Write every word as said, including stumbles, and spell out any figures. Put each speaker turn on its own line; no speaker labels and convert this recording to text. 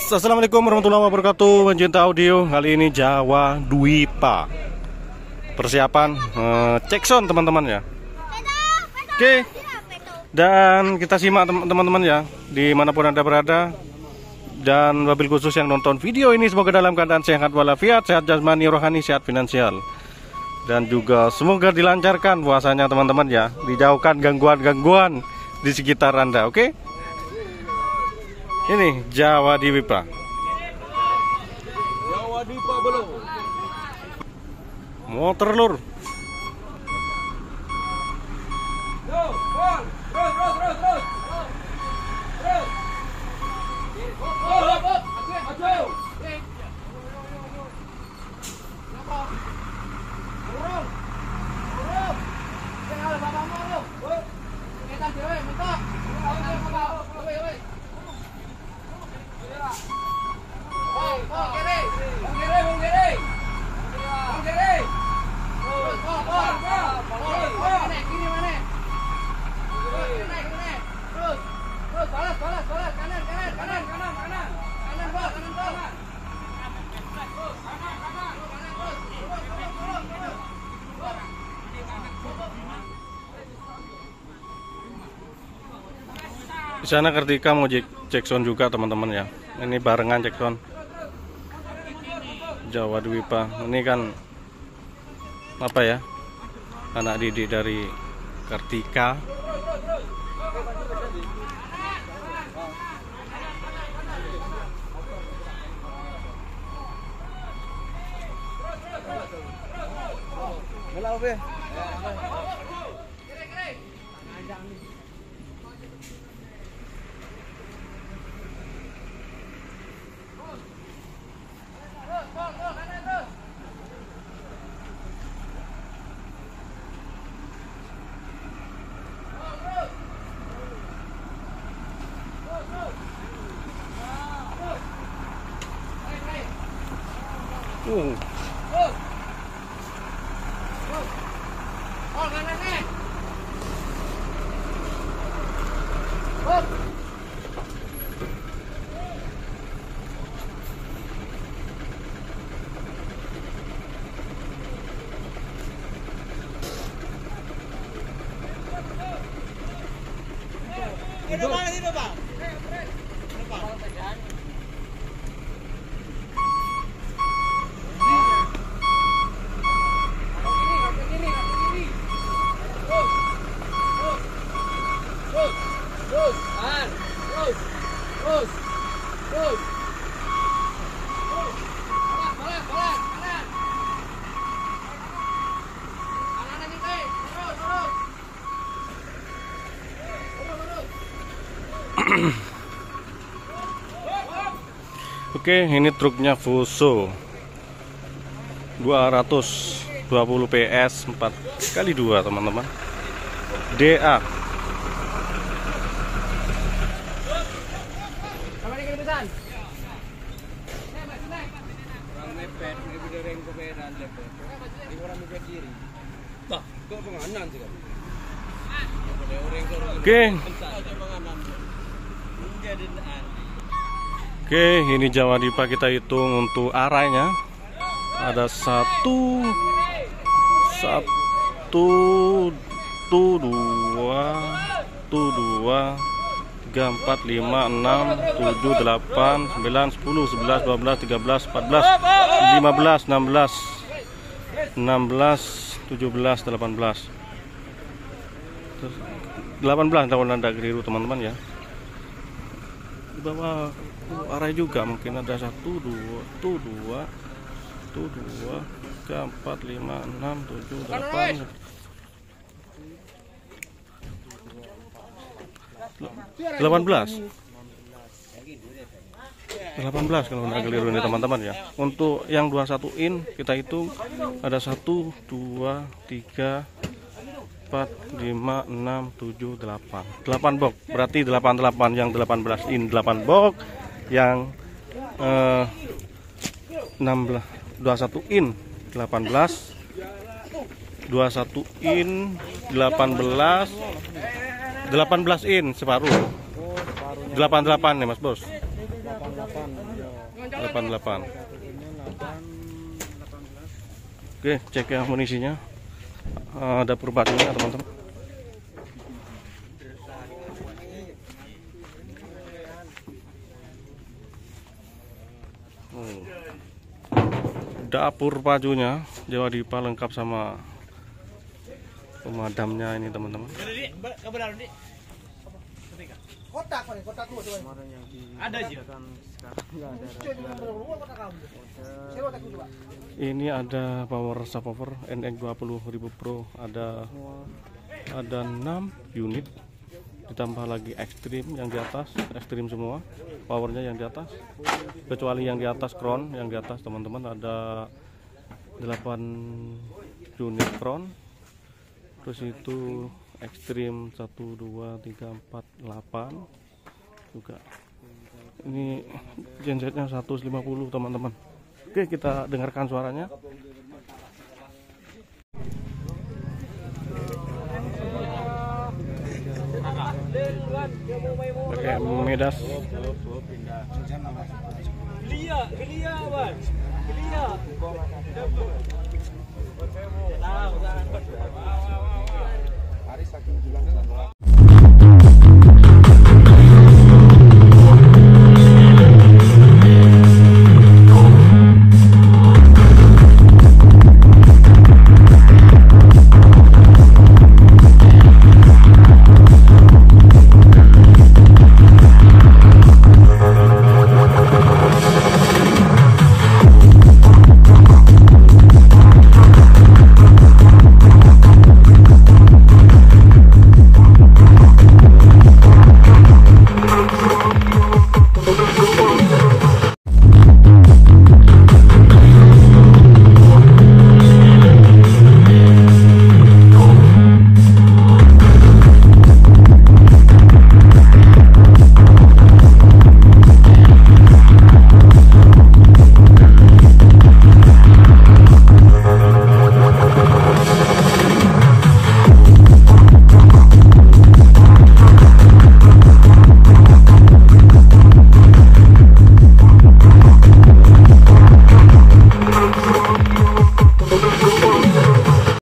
Yes, assalamualaikum warahmatullahi wabarakatuh. Pencinta audio, kali ini Jawa Dwipa. Persiapan uh, cek sound teman-teman ya. Oke. Dan kita simak teman-teman ya, dimanapun anda berada. Dan wabil khusus yang nonton video ini, semoga dalam keadaan sehat walafiat, sehat jasmani, rohani, sehat finansial. Dan juga semoga dilancarkan puasanya teman-teman ya, dijauhkan gangguan-gangguan di sekitar anda. Oke. Ini Jawa Dwipa.
Jawa Dwipa belum.
Motor lur.
Yo, bol. Terus, terus, terus, terus. Terus. Bol, bol, bol. Aju, aju. Kenapa? Turun. Turun. Jangan bapak mau. Kita dewe mentok. Oke, oke. Oh, oh, kiri, bung kiri, bung kiri, bung kiri, terus, oh, oh, oh, oh, kiri mana, kiri mana, kiri mana, terus, terus, balas, balas, balas, kanan, kanan, kanan, kanan, kanan, kanan, bol, kanan, bol, kanan, kanan, kanan, terus, terus, terus, terus, terus.
Di sana Kartika mau cek sound juga teman-teman ya. Ini barengan cek sound. Jawa Dwipa. Ini kan apa ya? Anak didik dari Kartika. Uh.
Oh, kanan nih. Ini bang, ini bang. Terus, kan, terus, terus, terus, terus, balas, balas, balas, kanan, kanan lagi teh, terus, terus, terus, terus.
Oke, ini truknya Fuso dua ratus dua puluh P S empat kali dua teman-teman. D A. Oke. Oke, ini Jawa Dwipa, kita hitung untuk arahnya. Ada satu, satu, tuh dua, tuh dua, tiga, empat, lima, enam, tujuh, delapan, sembilan, sepuluh, sebelas, dua belas, tiga belas, empat belas, lima belas, enam belas, enam belas, tujuh belas, delapan belas, delapan belas kalau anda keliru teman-teman ya. Di bawah uh, arah juga mungkin ada satu, dua, tuh dua, tuh dua, tiga, empat, lima, enam, tujuh, delapan, delapan belas, delapan belas kalau anda keliru ini teman-teman ya. Untuk yang dua puluh satu in kita hitung ada satu, dua, tiga, empat, lima, enam, tujuh, delapan, delapan box, berarti delapan puluh delapan. Yang delapan belas in delapan box, yang eh, enam belas, dua puluh satu in delapan belas, dua puluh satu in delapan belas, delapan belas in separuh, delapan puluh delapan nih Mas Bos. delapan delapan. Oke, cek ya munisinya. Uh, dapur pacunya teman-teman. Oh. Dapur pacunya Jawa Dipa lengkap sama pemadamnya ini teman-teman.
Kotak nih, kotak lu coba. Ada sih.
Ini ada power subwoofer N X dua puluh ribu Pro, ada ada enam unit, ditambah lagi ekstrim yang di atas, ekstrim semua, powernya yang di atas, kecuali yang di atas crown, yang di atas teman-teman ada delapan unit crown, terus itu ekstrim satu, dua, tiga, empat, delapan juga. Ini gensetnya seratus lima puluh teman-teman. Oke, kita dengarkan suaranya. Pakai Midas.
Gelia, gelia, Bang. Gelia. Tahu, tahu. Hari saking jualan